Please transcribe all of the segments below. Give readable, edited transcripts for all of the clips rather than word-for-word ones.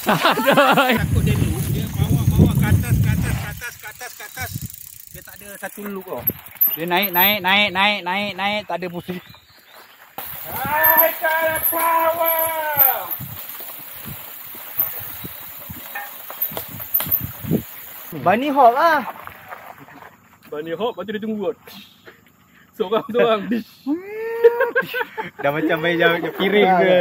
Takut dia loop, dia bawa ke atas, ke atas, ke atas, ke atas, ke atas. Dia tak ada satu loop kau. Dia naik, tak ada posisi. I got a power! Bunny hop lah. Bunny hop, lepas tu dia tunggu kot. Seorang-seorang. Dah macam main jauh piring ke.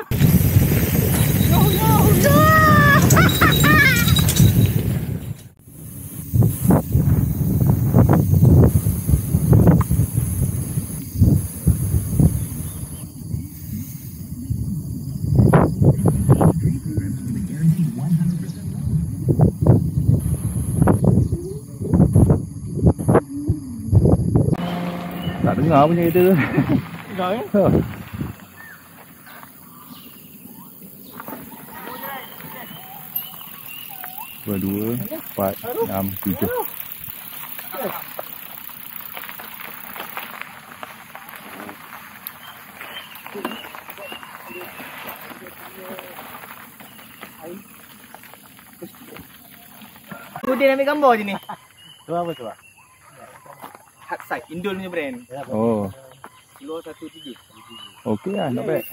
Tak dengar punya kita tu. Dengar ya? Dua, empat, enam, tujuh. Tu dia ambil gambar je ni. Tu apa tu? Hard side, Indul punya brand. Oh, Kilo 1.3. okey lah, not bad.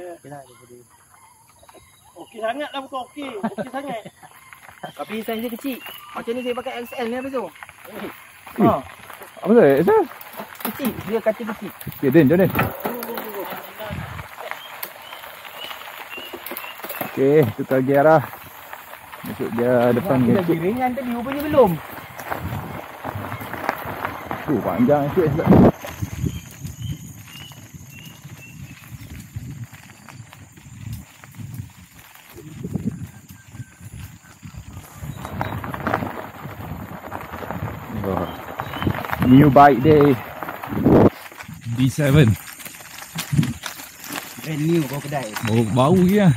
Okey sangat lah, bukan okey. Okey sangat. Tapi saiz dia kecil. Macam ni saya pakai XL ni apa tu? Apa tu? Asal? Kecil, dia kata kecil. Okay, Din, jom Din. Okay, tukar gear lah. Masuk gear depan Dah gadget. giringan tadi, rupanya belum. Tu panjang sikit sebab. Oh. New bike day. D7. Brand new bawa kedai. Bau lagi lah.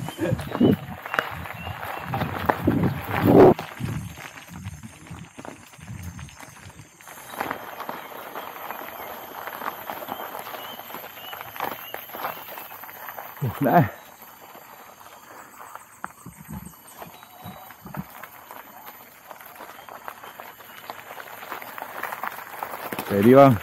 Nak eh. Ready bang.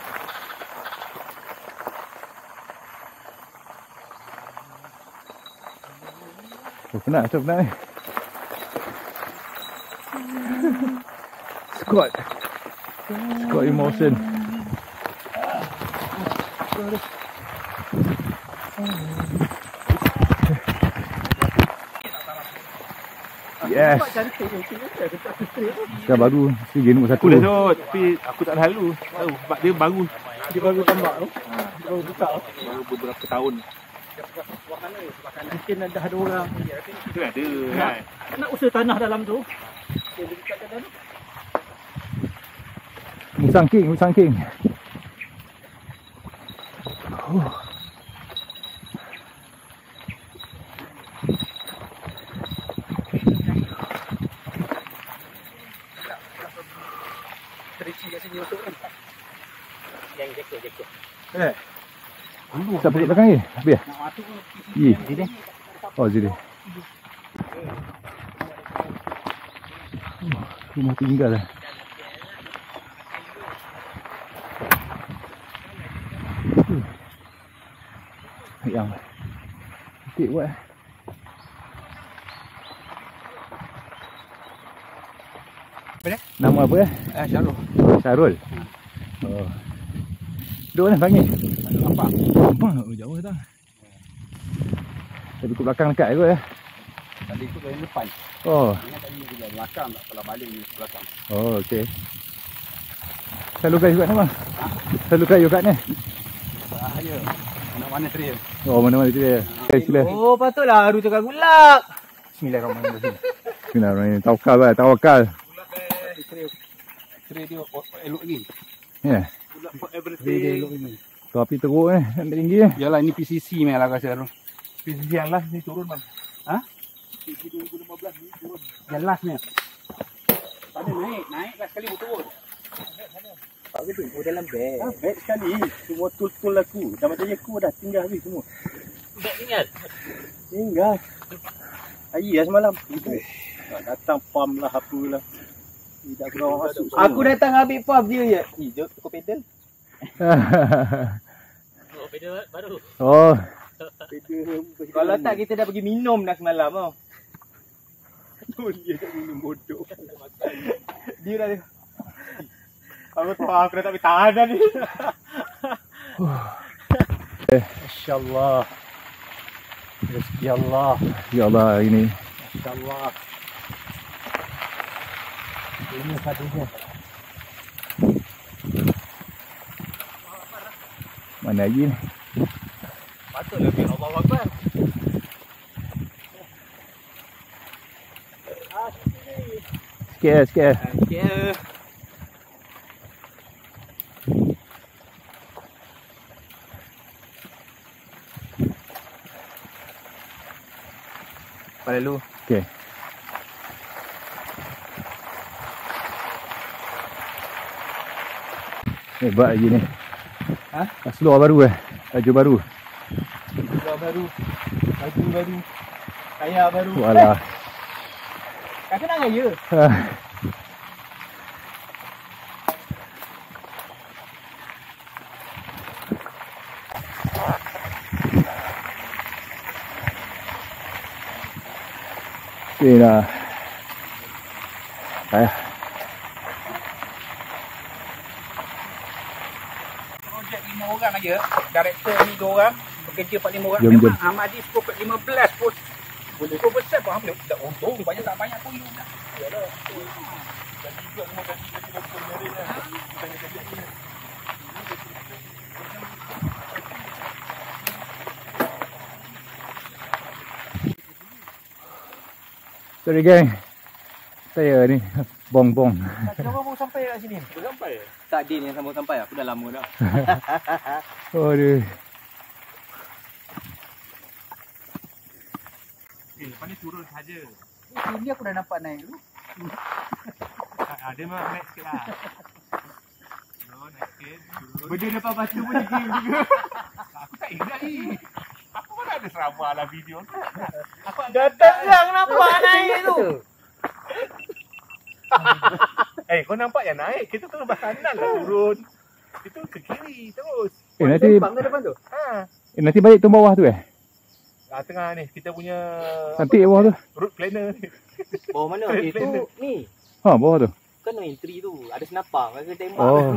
Penat ni. Squat emotion. Yes. Sekarang baru Sea nombor 1. Aku dah tahu, tapi aku tak selalu tahu sebab dia baru. Dia baru tambah tu. Dia baru buka tu. Baru beberapa tahun. Mungkin dah ada orang. Itu ada kan. Nak usaha tanah dalam tu. Musang King. Yang jekut. Tak pergi belakang ni. Biar. Ye. Oh, sini. Rumah tinggal lah. Yang cantik buat. Nama apa Syarul. Syarul. Oh. Duduk mana panggil? Nampak. Oh, jauh dah. Tapi ke belakang dekat kot ya. Tadi tu dari depan. Oh. Ingat tadi dia belakang tak kalau balik ni belakang. Oh, okey. Selalu kayu kat ni bang? Selalu kayu kat ni? Bahaya. Mana-mana trail. Oh, mana-mana dia. Okay, sila. Oh, patutlah Haru tukar gulak. Bismillahirrahmanirrahim. Bismillahirrahmanirrahim. Tawakal. Trail dia elok ni. Ya. Trail dia elok ni. Tu api teruk nampak tinggi Yalah ni PCC meh lah rasa tu. PCC yang last ni turun bang. Ha? PCC 2015 ni turun. Yang last ni. Tak ada naik last sekali turun. Tak betul, oh dalam beg. Beg sekali. Semua tool aku. Dah macam aku dah tinggal habis semua. Beg tinggal. Tinggal. Iya semalam. Datang pam lah apalah. Tidak kena masuk. Aku datang ambil pump dia je. Jom tukar pedal. Oh, pedal baru. Oh, Kalau tak kita dah pergi minum dah semalam tau. Dia tak minum bodoh. Dia dah Aku tahu aku dah tak boleh tahan dah ni. InsyaAllah. Rezeki Allah. ya Allah ini. InsyaAllah. Ini satunya. Mana lagi ni? Patut lebih Allah Akbar. Sikit. Okay. Pada lu. Okey. Hebat lagi ni. Ha? Seluar baru baju baru. Seluar baru. Baju baru. Kaya baru. Walah. Kau kenal kan ya? Okey dah. Payah. Projek 5 orang aja. Director ni 2 orang. Pekerja 45 orang. Jom, Memang Ahmad Adi 15 pun. Boleh pun besar pun. Alhamdulillah. Tak untung. Banyak tak banyak pun. Yalah. Jadi juga semua gaji doktor merit lah. Bukannya gaji ni. Sorry gang. Saya ni bong-bong. Kenapa baru sampai kat sini? Baru sampai? Tak Din yang sambung sampai. Aku dah lama dah. Aduh. Lepas ni turun saja. Ini aku dah nampak naik dulu. Dia memang naik sikit lah. Turun, naik sikit. Benda depan mata pun dia game juga. Aku tak ingat ni. Aku mana ada serabah lah video tu. Datang lang nampak naik tu. Kau nampak yang naik? Kita turun belah kanan lah turun. Itu ke kiri terus. Nanti Sempang ke depan tu? nanti balik tu bawah tu Tengah ni kita punya Cantik bawah tu. route planner ni. Bawah mana? Tu ni. Ha, bawah tu. Kan no entry tu. Ada senapang. Ada tembak. Oh.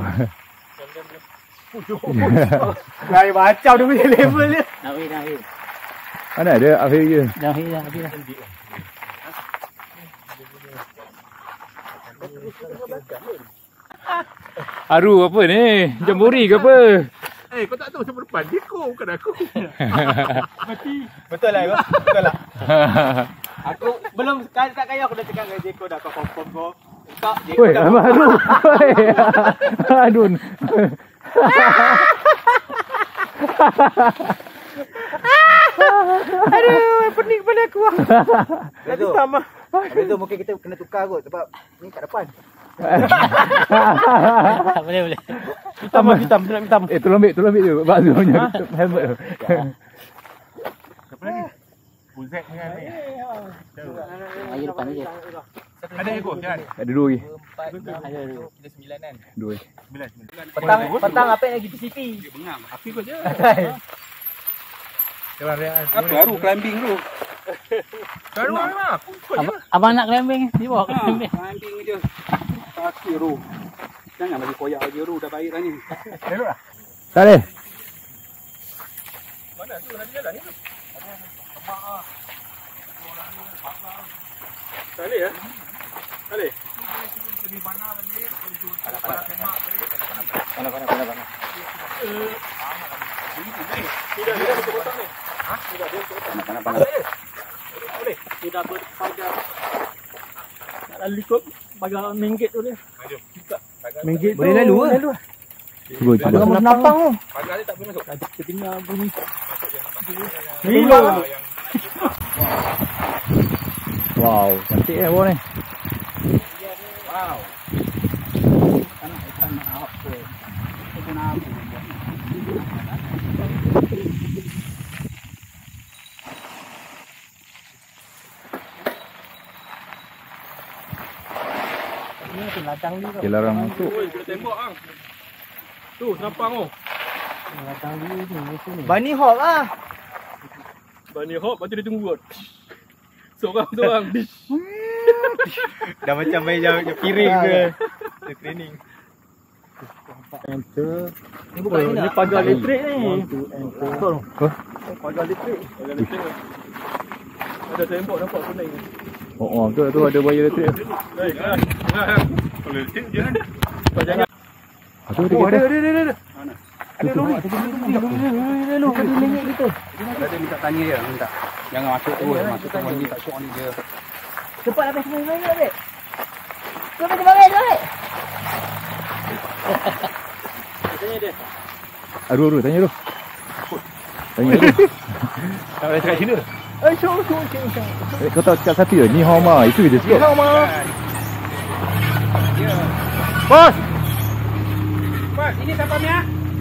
Dah macam dia punya level dia. Dah weh. Mana ada akhir je. Dah weh. Haru apa ni? Jamburi ke apa? Kau tak tahu siapa depan? Dia kau, bukan aku. Betul lah kau? Betul lah. Aku belum kat kaya aku dah cakap dengan Jeko dah kau confirm kau. Tak Jeko Woi, dah. haru. Adun. Aduh, pening kepala aku. Nanti sama. Habis tu mungkin kita kena tukar kot sebab ni kat depan. Boleh. Hitam. Tolong ambil tu. Bak tu punya helmet tu. Siapa lagi? Buzek dengan ni. Ayo depan aja. Ada ekor jalan. Ada 2 lagi. 4 ada kita 9 kan. 2. 9. Petang apa lagi PCP? Dia bengang. Api kau je. Jalan real. Apa baru climbing tu? Baru memang aku ikut je. Abang nak climbing, dia bawa climbing. Climbing je. Kaki ru. Jangan bagi koyak lagi ru dah baik dah ni. Elok lah. Tak boleh. Mana tu nak jalan ni tu? Tak boleh ya? Tak boleh? Sudah berpagar. Nak lalu kot pagar minggit tu dia. Minggit boleh lalu ke? Cuba. Kamu senapang tu. Pagar dia tak boleh masuk. Kita dengar bunyi. Gila. Wow, cantik bawah ni. Wow. Ikan apa? Ikan apa? tu ladang ni tau. Okay, larang masuk. Oi, kena tembak bang. Tu, senampang tu. Ladang ni ni. Bunny hop lah. Bunny hop, lepas tu dia tunggu kot. Seorang-seorang. Dah macam main jauh piring ke. Dia training. Enter. Ni bukan ni Ni nak. pagar elektrik ni. Betul. Pagar elektrik. Pagar elektrik. Ada tembak nampak kuning. Oh, tu ada wire elektrik. Baik. Kalau elektrik jangan. Jangan. Tu ada. Ada lori. Ada minta tanya dia, minta. Jangan masuk tu. Masuk tu ni tak syok ni dia. Cepat habis semua ni, Dek. Cepat cepat. Tanya dia. Aduh, tanya dulu. Tanya dulu. Tak boleh cakap Cina. Kau tahu cakap satu je? Ni hao ma. Itu je cakap. Bos. Bos, ini siapa Mia?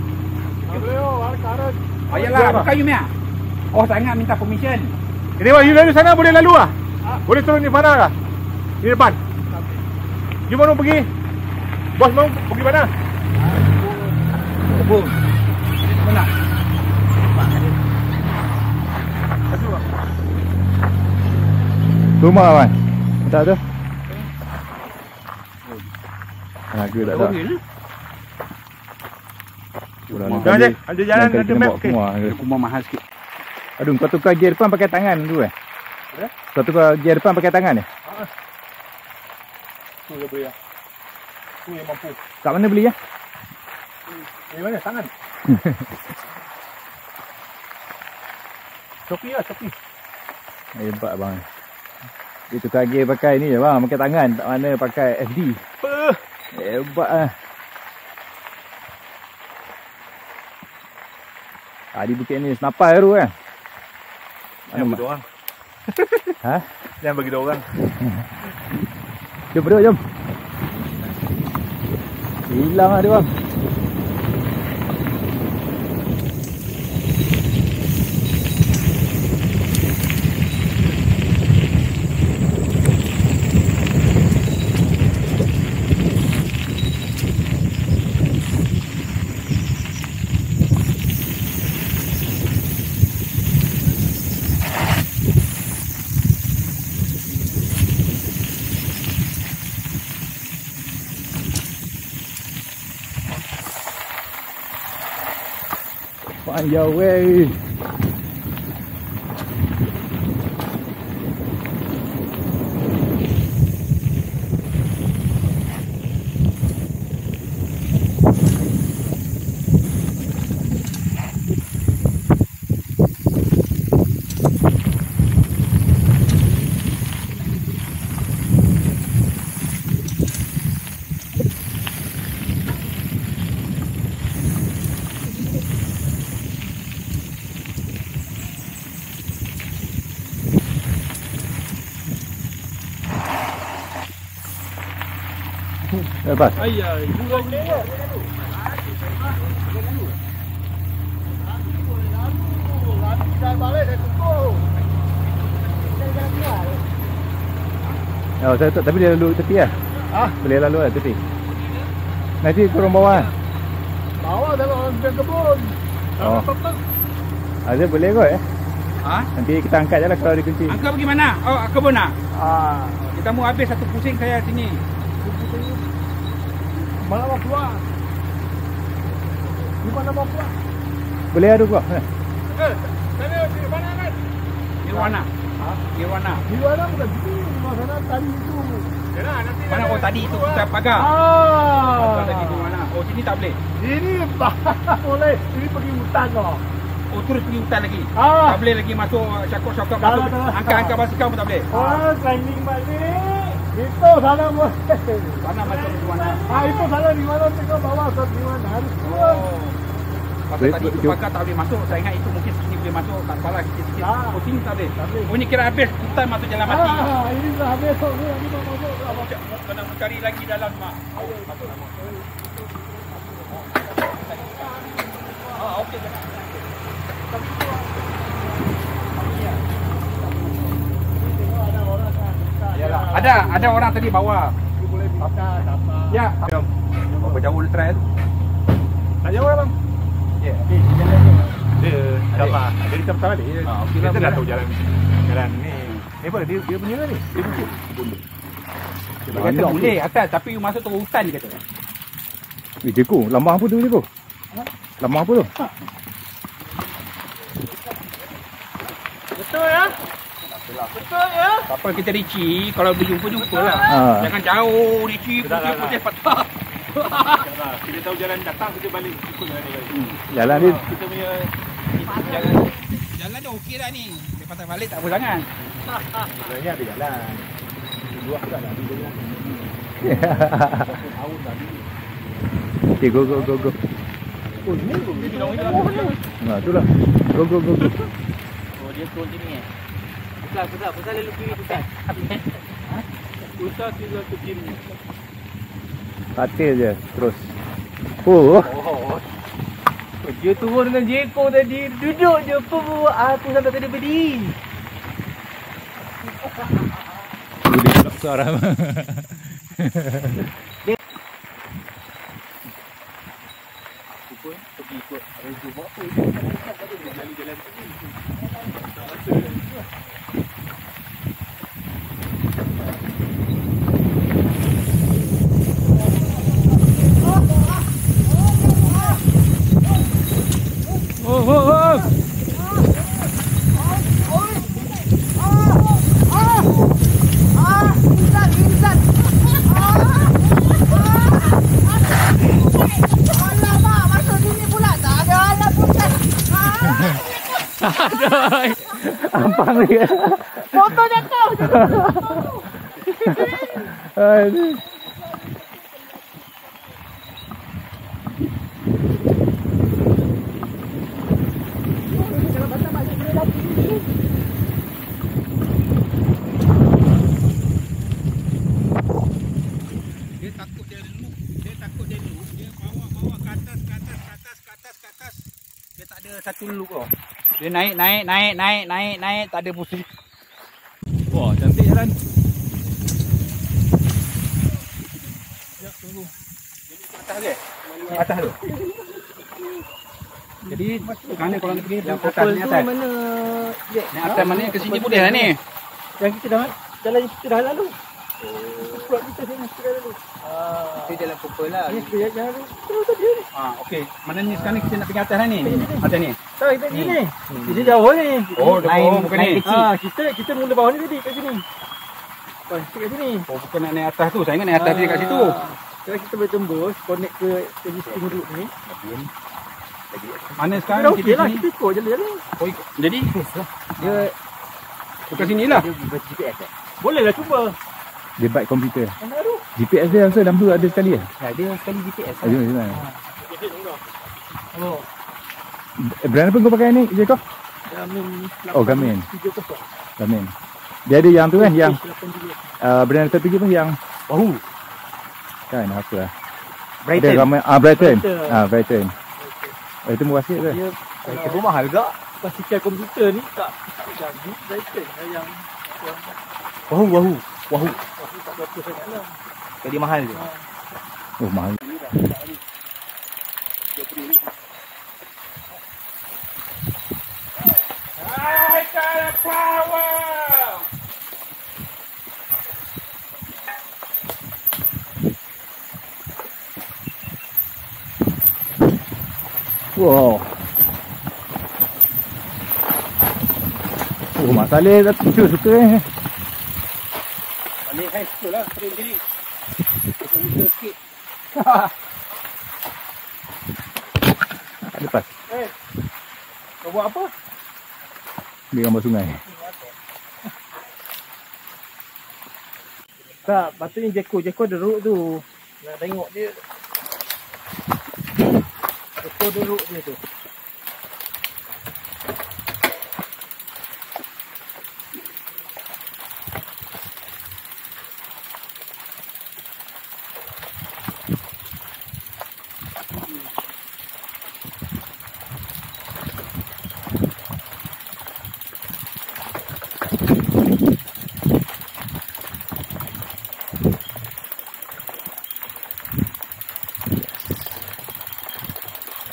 Oh yalah, bukan you Mia. Oh, tak ingat minta permission. Ini Wan, you lalu sana boleh lalu ah? Boleh turun di mana lah? Di depan. You mau pergi? Bos mau pergi mana? Kebun. Mana? Rumah kan? Tak ada. Aku tak ada. Jangan je, ada jalan ada map okey. Rumah mahal sikit. Aduh, kau tukar gear depan pakai tangan dulu eh? Kau tukar gear depan pakai tangan eh? Tu yang boleh. Tu yang mampu. Kat mana beli ya? Di mana? Tangan. Shopee lah, Shopee. Hebat bang. Dia tukar gear pakai ni je bang, pakai tangan. Tak mana pakai FD. Hebat lah. Di bukit ni senapai baru kan? Jangan bagi orang. Ha? Jangan bagi orang. Jom berdua, jom. Hilang lah dia bang. Panjang weh. Lepas. Ayah, ibu lagi. Oh, saya tak, tapi dia lalu tepi lah. Boleh lalu lah tepi. Nanti turun bawah lah. Bawah tengok orang kebun. Oh. Ada boleh kot eh. Ha? Nanti kita angkat je lah kalau dia kunci. Angkat pergi mana? Oh, kebun nak? Ah, Kita mau habis satu pusing saya sini. mana mau keluar? Di mana mau keluar? Boleh ada kau. Sana di mana kan? Nirwana. Nirwana. Di mana bukan di sana tadi itu. Yalah, nanti Mana? Oh, tadi itu kita pagar. Ah, Tadi di mana? Oh, sini tak boleh. ini boleh. Ini pergi hutan kok. Oh, terus pergi hutan lagi. Ah. Tak boleh lagi masuk syakut-syakut Tak, masuk. tak. Angkat-angkat basikal pun tak boleh. Oh, climbing balik. Itu sana boleh. Mana masuk di mana? Itu sana di mana tengok bawah ke di mana harus keluar. Oh. Pasal tadi itu pagar tak boleh masuk. Saya ingat itu mungkin sini boleh masuk. Tak salah sikit-sikit. Ah. Oh, sini tak boleh. Tak boleh. Oh, ini kira habis hutan masuk jalan mati. Ini dah habis kok. Ini mau masuk. Kena mencari lagi dalam mak. Oh, okey. Ada orang tadi bawa. Boleh bakar. Ya. Berapa jauh dia try tu? Tak jauh lah bang. Ya. Dia insyaAllah. Dia kita pertama balik. Okey Kita lah. dah tahu jalan ni. Ni apa? Dia punya ni? Dia punya. Dia kata boleh atas tapi you masuk terus hutan dia kata. Jeko, lambang apa tu Jeko? Lambang apa tu? Betul ya? Betul ya? Apa kita Richie kalau berjumpa lah. Jangan jauh Richie putih patah. Kita tahu jalan datang, kita balik ikut jalan ni balik. Jalan dia. Kita punya Jalan dia okey dah ni. Dia patah balik tak apa sangat. sebenarnya ada jalan. Luas kan ada jalan. Okay, go. Oh ni Nah, itulah. Go. Oh dia turun sini eh. Pusat lalu kiri pusat. pusat kita ke kiri. Katil je, terus. Oh. Dia turun dengan Jeko tadi. Duduk je apa buat aku sampai tadi berdiri. Boleh pula suara. Pergi ikut arrange buat apa. Jalan-jalan pergi. Ampang dia. Foto jatuh. Aduh. Dia takut dia loop. Dia bawa ke atas. Dia tak ada satu loop tau. Dia naik, tak ada posisi. Wah, cantik jalan. Ya, tunggu. Atas dia. Atas tu. Jadi kerana kalau nak pergi yang atas ni atas. Mana? Yang atas mana ke sini boleh lah ni. Yang kita dah jalan kita dah lalu. Buat kita sini kita dah lalu. Kita jalan purple lah. Ini kita jalan lalu. Terus tadi ni. Okey. Mana ni sekarang ni kita nak pergi atas lah ni. Atas ni. Tak, kita pergi ni. Kita jauh ni. Oh, bukan ni. Kita mula bawah ni tadi kat sini. Kita kat sini. Oh, bukan nak naik atas tu. Saya ingat naik atas dia kat situ. Sekarang kita boleh tembus connect ke existing route ni. Mana Kita sekarang dah kita okey lah, sini? kita ikut jalan-jalan. Oh, jadi dia bukan sinilah. GPS eh. Boleh lah cuba. Dia bike komputer. Mana tu? GPS dia rasa dalam tu ada sekali lah. Ya, dia sekali GPS. Ada mana? Oh, Brand apa kau pakai ni, Jeko? Garmin. Oh, Garmin. 30. Garmin. Dia ada yang tu kan, yang brand tertinggi pun yang Wahoo. kan apa lah. Brighton. Ada Garmin, Brighton. Brighton. Brighton. Itu murah sikit ke? Dia Itu pun mahal juga. basikal komputer ni tak jadi Brighton yang Wahoo. tak berapa sangat lah. Jadi mahal je. Oh, mahal. I got a power. Wow. Oh, Mak Saleh dah suka Balik hai betul lah. Trim sini. Kita sikit. Lepas. Kau buat apa? Dia gambar sungai. Tak, patutnya Jeko ada route tu. Nak tengok dia. Jeko ada route dia tu.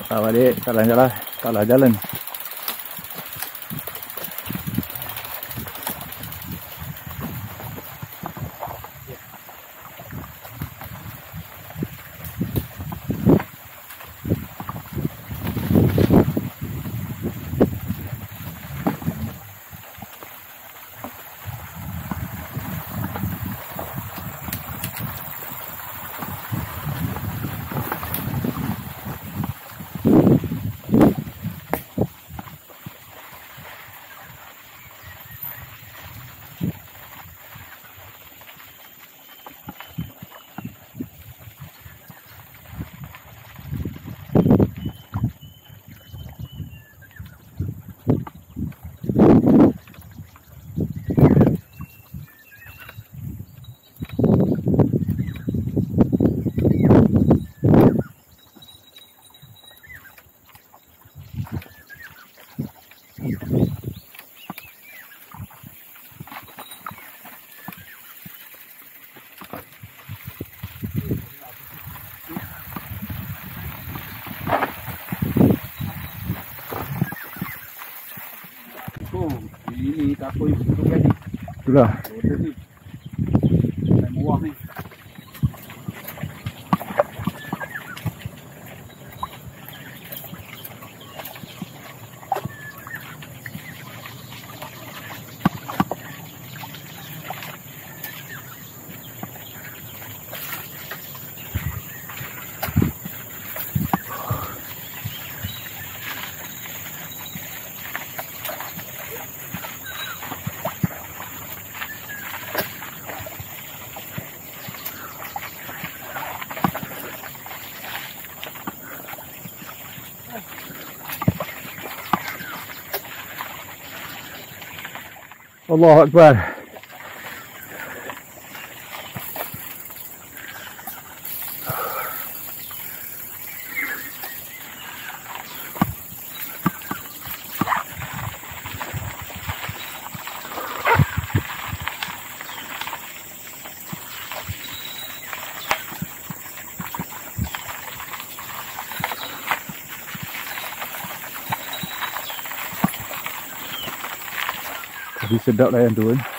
Salah adik, salah jalan. Oh, ini tak apa yang betul kan ni. Itulah. Betul ni. Saya muah ni. Allahu Akbar. Tapi sedap lah yang tu kan.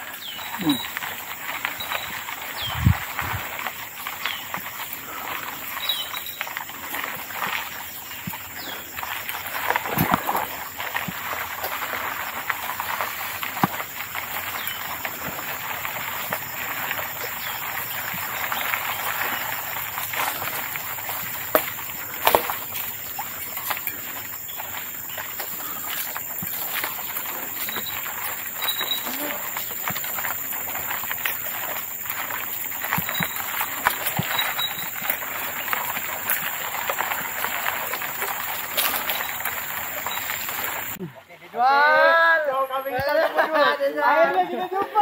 Akhirnya kita jumpa.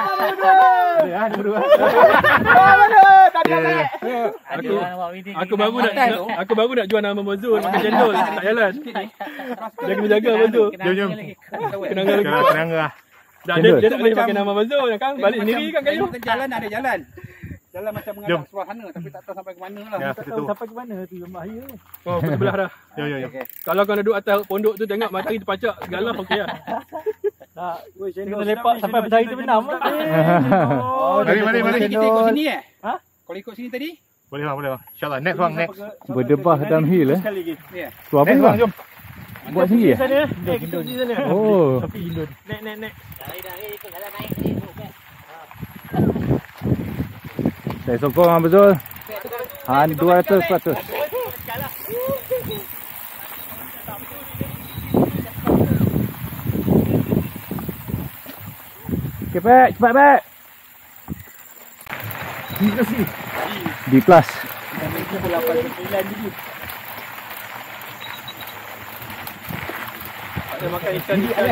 Aku baru nak jual nama Mozul pakai cendol tak jalan. Dia kena jaga Mozul. Jom. Kenanga. Dia tak boleh pakai nama Mozul kan balik sendiri kan kayu. Jalan ada jalan. Jalan macam mengarah sebelah sana tapi tak tahu sampai ke mana lah. Ya, Tak tahu sampai ke mana tu yang bahaya ni. Oh, ke sebelah dah. Yo. Kalau kau nak duduk atas pondok tu tengok matahari terpacak segala okey lah. Tak, kena lepak sampai matahari terbenam lah. Oh, Mari. kita ikut sini Ha? Kau ikut sini tadi? Boleh bang. InsyaAllah next bang, next. Berdebah downhill eh. Sekali lagi. Ya. Tu apa Next bang? bang, jom. Buat sendiri eh? Sana. Kita pergi sana. Oh. Tapi Indon. Nek. Saya sokong Abang Zul. 200%. Okay, Pak. Cepat, Pak. B+. Ada makan ikan ni dah.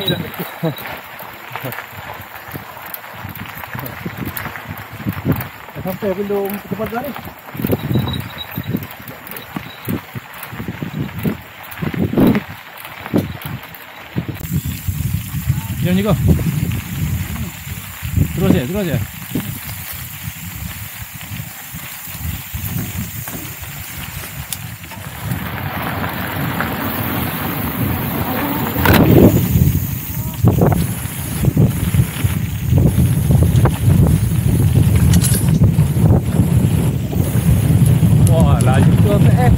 Sampai belum ke tempat ni. Jom je kau. Terus je. Okay.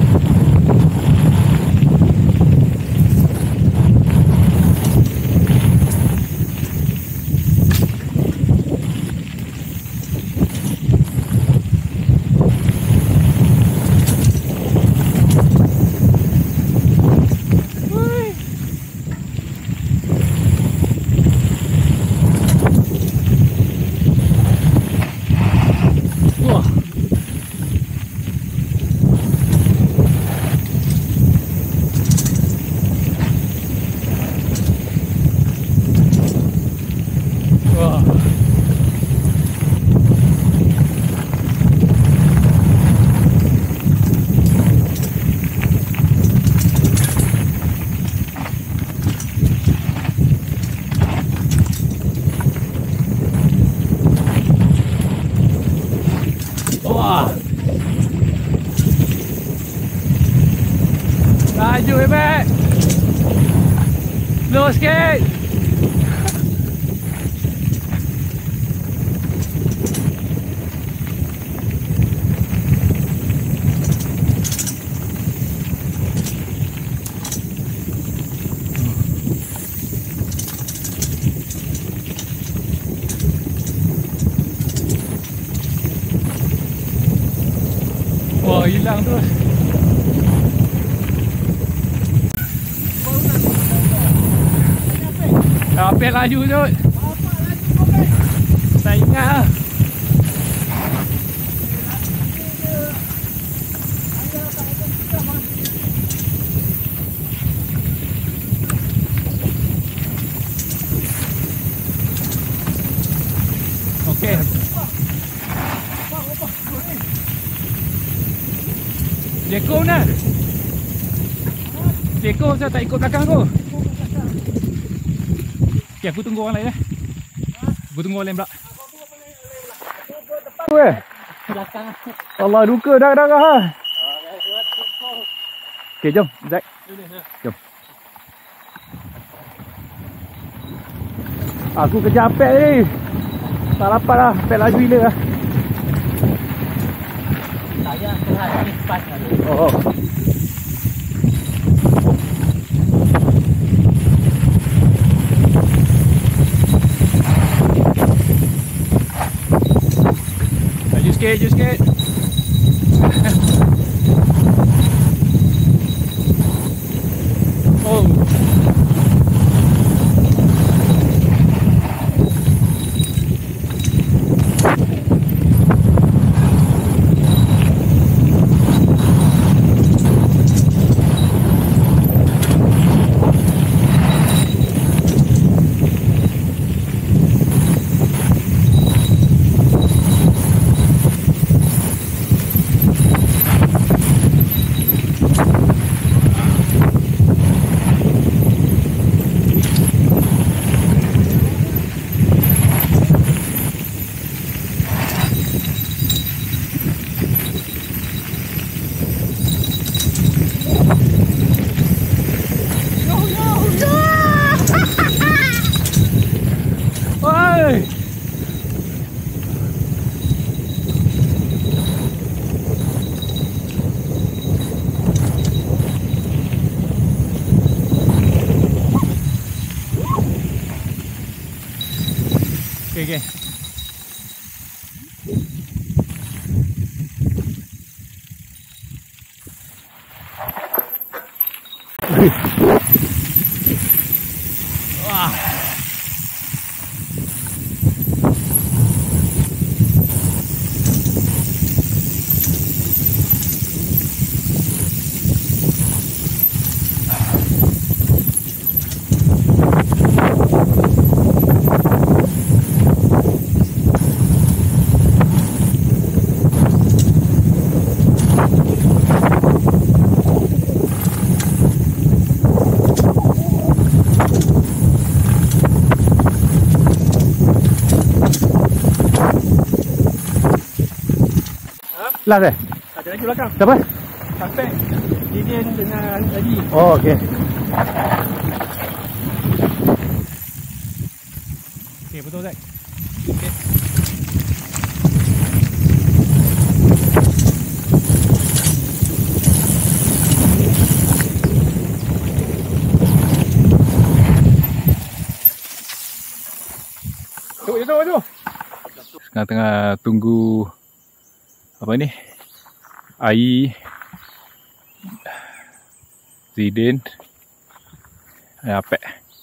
Laju hebat. Slow sikit. Wah, hilang terus. Apa laju tu? Tak ingat lah. Okey. Jeko mana? Jeko saya tak ikut belakang tu. Okay, aku tunggu orang lain Aku tunggu orang lain pula. Belakang. Allah duka darah-darah ha. Okay, jom Zack. Jom. Aku kejar apek ni. Tak dapat lah, apek laju gila lah. Saya keras ni pas tadi. Oh. Laju sikit. Oh. Okay. Wah. Last Ada lagi belakang. Siapa? Sampai Gideon dengan tadi. Oh, okey. Okey, betul Zack. Okey. tengah-tengah tunggu apa ni? Ai, Zidane, Apek.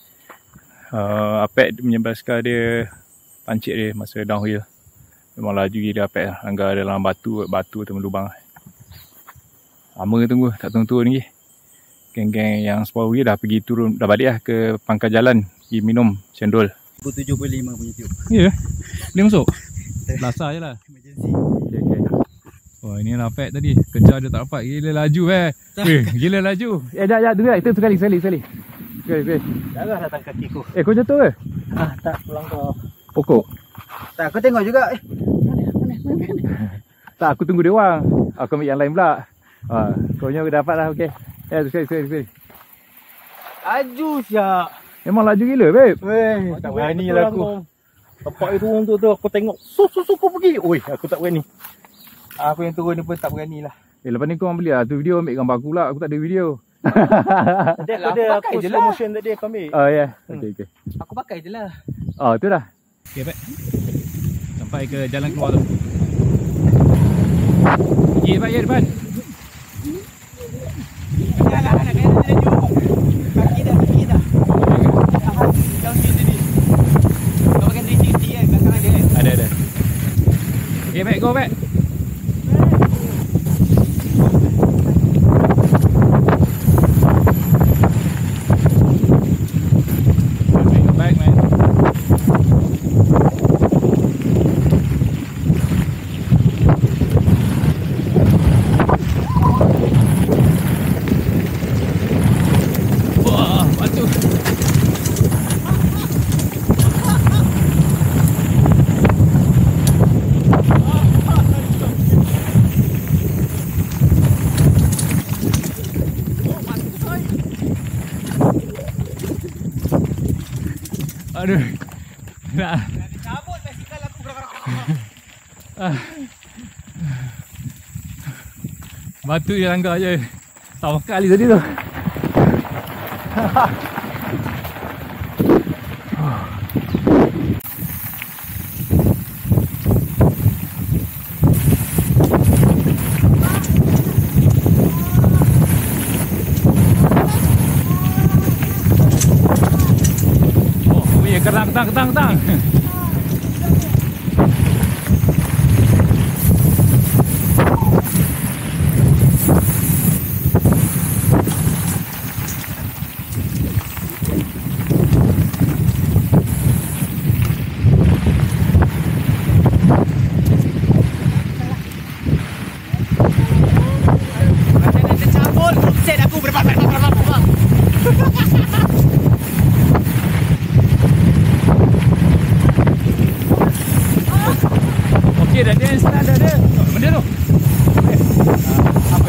Apek punya basikal dia, pancit dia masa downhill. Memang laju gila Apek lah. Langgar dalam batu atau lubang. Lama tunggu, tak tunggu lagi. Geng-geng yang Sepawi dah pergi turun, dah balik lah ke pangkal jalan pergi minum cendol. 75 punya tiup. Ya? Dia masuk? Belasah je lah. Emergency. Okay. Wah, ini lah Apek tadi. Kejar dia tak dapat. Gila laju Weh, gila laju. Jap, tunggu lah. Itu sekali. Sekali. Darah datang kaki ku. Kau jatuh ke? Tak pulang kau. Pokok? Tak, aku tengok juga. Tak, aku tunggu dia orang. Aku ambil yang lain pula. Kau nya dapat lah, okey. Sekali. Laju siap. Memang laju gila, babe. Weh, tak berani lah aku. Tempat itu turun tu aku tengok. Kau pergi. Oi, aku tak berani. Aku yang turun ni pun tak berani lah. Lepas ni kau ambil lah tu video, ambil gambar aku pula. Aku tak ada video. Tadi aku je slow lah. motion tadi aku ambil. Oh ya. Okey. Aku pakai je lah. Oh, tu dah. Okey, baik. Sampai ke jalan keluar tu. Pergi baik ya depan. Kaki dah. Down sini tadi. Kau pakai 360 kan? Belakang ada kan? Ada. Okey, baik. Go, baik. Baik, man. Wah, batu. Aduh. Nak Cabut basikal aku gerak. batu je langgar je. Sama kali tadi tu. Oh, bunyi kerang tang. Ada cabut. Set aku berapa. Okey dah dia stand dah dia. Benda tu. Apa?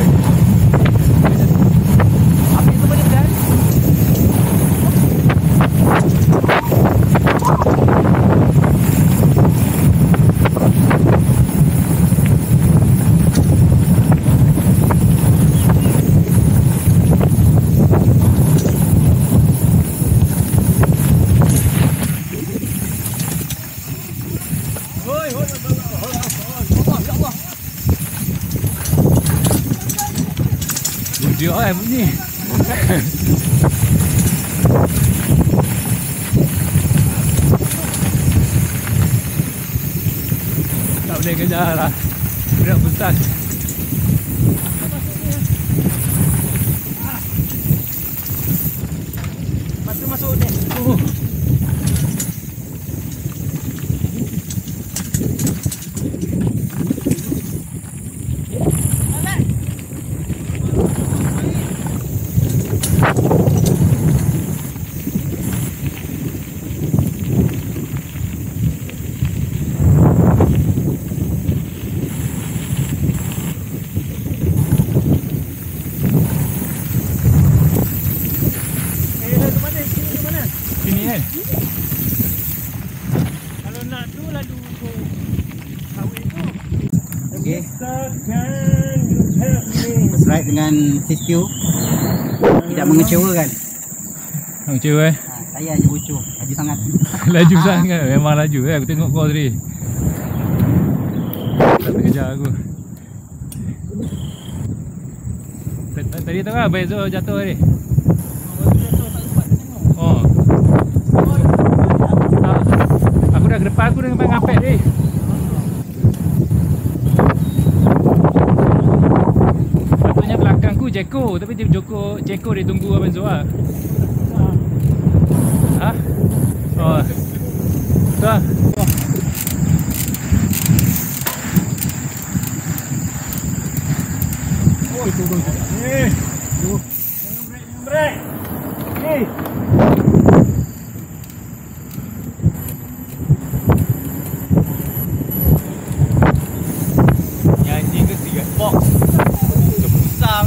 Apa itu boleh dah? Dia bunyi. Tak boleh kejar lah. Berat besar. Masuk ni. Sini kan? Kalau nak tu lalu tu. Kawin tu. Okey. Takkan you help me. First ride dengan Cisco. Tidak mengecewakan. Cewek Saya hanya bocor. Laju sangat. laju sangat. Memang laju. Aku tengok kau tadi. tak kejar aku. Tadi tu kan Abang Zul jatuh tadi. Oh. Aku dah ke depan, aku dah nampak ngapet ni. Patutnya belakangku Jeko, tapi Jeko dia tunggu Abang Zul lah. Ha? Oh. Tu lah. Nyanyi ke tiga box. Kepusang.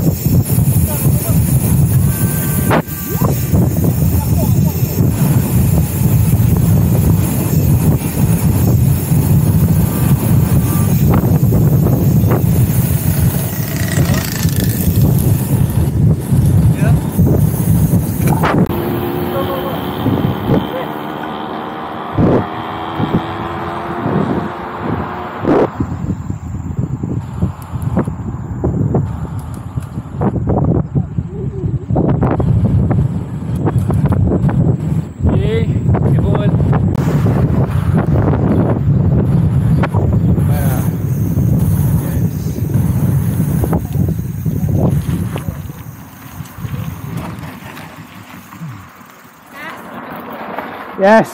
Yes.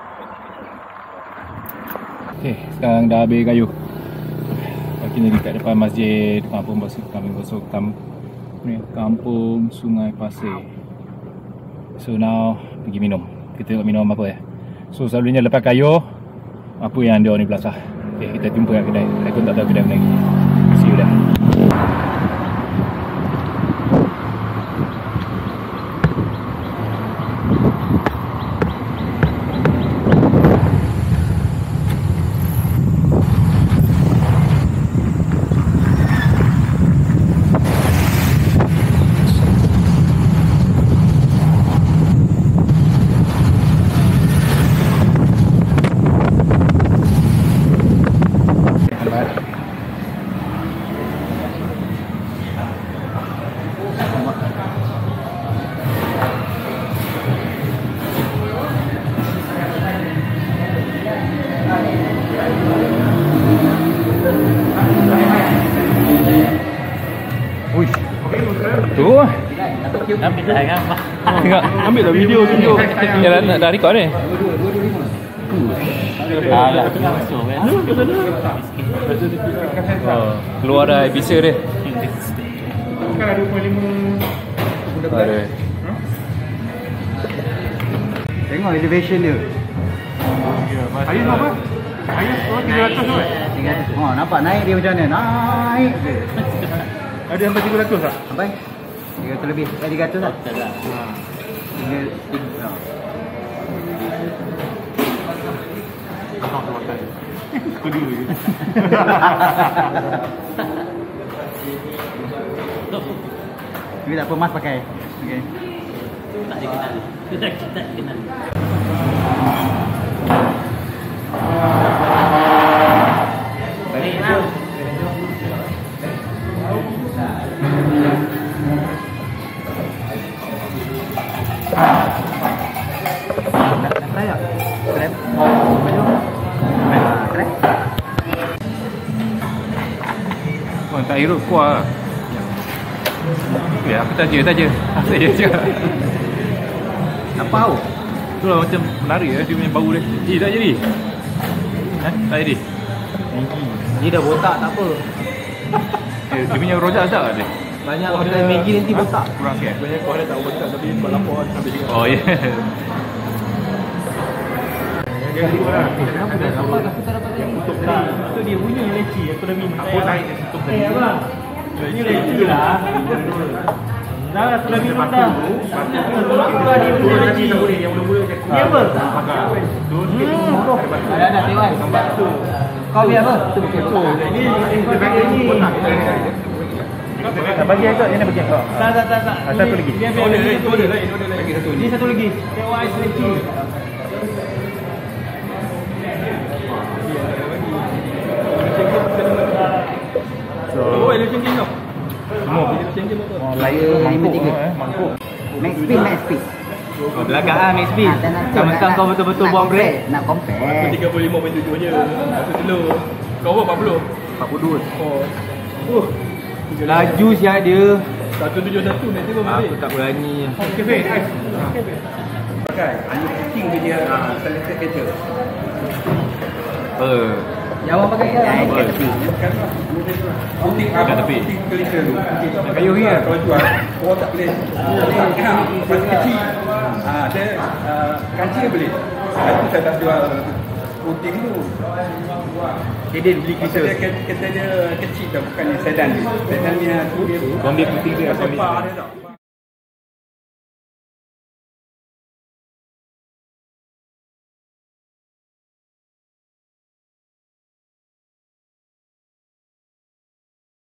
Okay, sekarang dah habis kayu. Kita ni dekat depan masjid Kampung Sungai Pasir. So now pergi minum. Kita tengok minum apa ya. So selalunya lepas kayu, apa yang dia ni belasah. Okay, kita jumpa kat kedai. Aku tak tahu kedai mana lagi. See you there. Tu. Tengok. Ambil dah video tunjuk. Ya dah record ni. Keluar dah episode dia. Sekarang 2.5. Ada. Tengok elevation dia. Ayah tu apa? Ayah 300 tu kan? 300. Oh, nampak naik dia macam mana? Naik je. Ada sampai 300 tak? Sampai 300 lebih. 300 lah. Tak ada. Kedua je. Tapi tak apa, Mas pakai. Okay. Tak dikenal. Kita kenal. Baiklah. Oh, tak hirup kuah. Ya, aku taja. Saya je. Apa tahu? Tu lah macam menarik dia punya bau dia. Tak jadi. Tak jadi. Dia dah botak tak apa. Dia punya rojak sedap tak dia? Banyak orang Maggi nanti botak. Kurang sikit. Banyak kau ada tak botak tapi buat lapar kan sampai juga. Oh ya. Itu dia punya leci aku dah minta. Aku naik dia tutup tadi. Abang. Ini leci lah. Dah aku dah minum dah. Buka dia punya leci. Yang mula-mula je. Ni apa? Ada tewan. Kau biar apa? Itu bukit. Ini ni. Tak bagi agak yang nak bagi kau. Tak. Satu lagi. Biar satu lagi. Ini satu lagi. Tengok ais leci. Semua punya macam je motor. Layar Mangkuk 53. lah, mangkuk. Max speed, max speed. Kau belakang ah Max B. Mentang kau betul-betul nak buang compare, brake. Nak compare. 35.7 je. Aku slow. Kau apa 40? 42. Oh. Laju siap dia. 171 nanti kau balik. Aku tak berani. Cafe. Pakai. Hanya fitting je dia selected kereta. Yang awak pakai kan? Kat tepi. Kat tepi. Kayu ni kan? Kalau jual, orang tak boleh. Pasal kecil. Dia kancing dia boleh. Itu saya tak jual putih tu. Dia beli kita. Kereta dia kecil tau, bukan yang sedan. Sedan ni tu dia. Kau ambil putih dia. Pasal par dia tau.